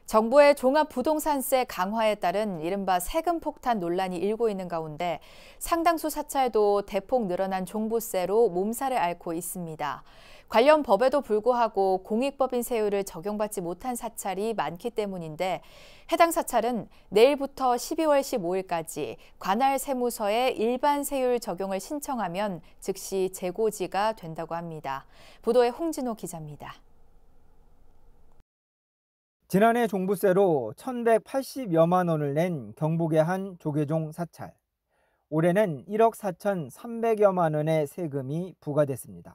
정부의 종합부동산세 강화에 따른 이른바 세금 폭탄 논란이 일고 있는 가운데 상당수 사찰도 대폭 늘어난 종부세로 몸살을 앓고 있습니다. 관련 법에도 불구하고 공익법인 세율을 적용받지 못한 사찰이 많기 때문인데 해당 사찰은 내일부터 12월 15일까지 관할 세무서에 일반 세율 적용을 신청하면 즉시 재고지가 된다고 합니다. 보도에 홍진호 기자입니다. 지난해 종부세로 1,180여만 원을 낸 경북의 한 조계종 사찰. 올해는 1억 4,300여만 원의 세금이 부과됐습니다.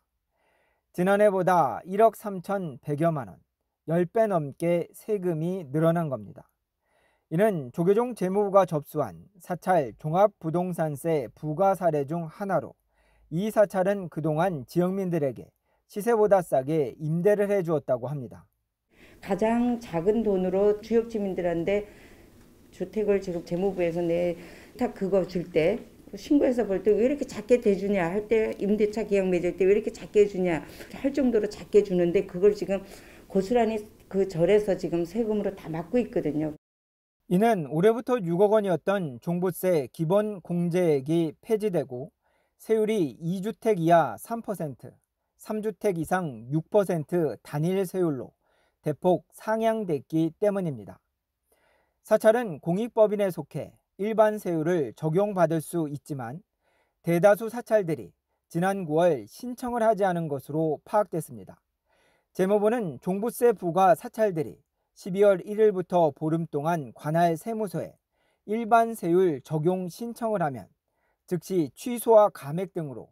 지난해보다 1억 3,100여만 원, 10배 넘게 세금이 늘어난 겁니다. 이는 조계종 재무부가 접수한 사찰 종합부동산세 부과 사례 중 하나로 이 사찰은 그동안 지역민들에게 시세보다 싸게 임대를 해주었다고 합니다. 가장 작은 돈으로 지역 주민들한테 주택을 지금 재무부에서 딱 그거 줄 때 신고해서 볼 때 왜 이렇게 작게 대주냐 할 때 임대차 계약 맺을 때 왜 이렇게 작게 주냐 할 정도로 작게 주는데 그걸 지금 고스란히 그 절에서 지금 세금으로 다 막고 있거든요. 이는 올해부터 6억 원이었던 종부세 기본 공제액이 폐지되고 세율이 2주택 이하 3%, 3주택 이상 6% 단일 세율로 대폭 상향됐기 때문입니다. 사찰은 공익법인에 속해 일반 세율을 적용받을 수 있지만 대다수 사찰들이 지난 9월 신청을 하지 않은 것으로 파악됐습니다. 재무부는 종부세 부과 사찰들이 12월 1일부터 보름 동안 관할 세무서에 일반 세율 적용 신청을 하면 즉시 취소와 감액 등으로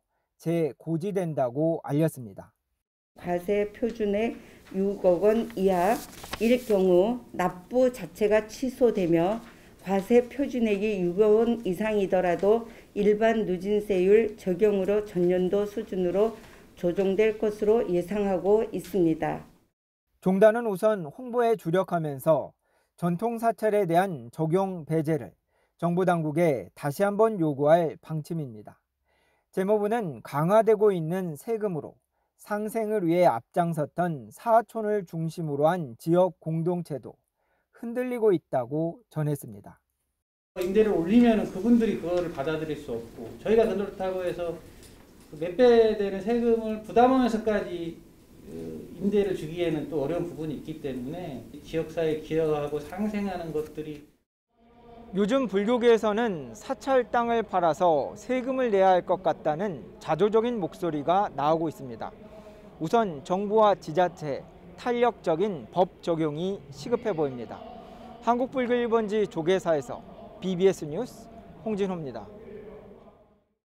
재고지된다고 알렸습니다. 과세 표준액 6억 원 이하일 경우 납부 자체가 취소되며 과세 표준액이 6억 원 이상이더라도 일반 누진세율 적용으로 전년도 수준으로 조정될 것으로 예상하고 있습니다. 종단은 우선 홍보에 주력하면서 전통 사찰에 대한 적용 배제를 정부 당국에 다시 한번 요구할 방침입니다. 재무부는 강화되고 있는 세금으로 상생을 위해 앞장섰던 사촌을 중심으로 한 지역 공동체도 흔들리고 있다고 전했습니다. 임대를 올리면 그분들이 그거를 받아들일 수 없고 저희가 그렇다고 해서 몇 배 되는 세금을 부담하면서까지 임대를 주기에는 또 어려운 부분이 있기 때문에 지역사회에 기여하고 상생하는 것들이 요즘 불교계에서는 사찰 땅을 팔아서 세금을 내야 할 것 같다는 자조적인 목소리가 나오고 있습니다. 우선 정부와 지자체 탄력적인 법 적용이 시급해 보입니다. 한국불교 1번지 조계사에서 BBS 뉴스 홍진호입니다.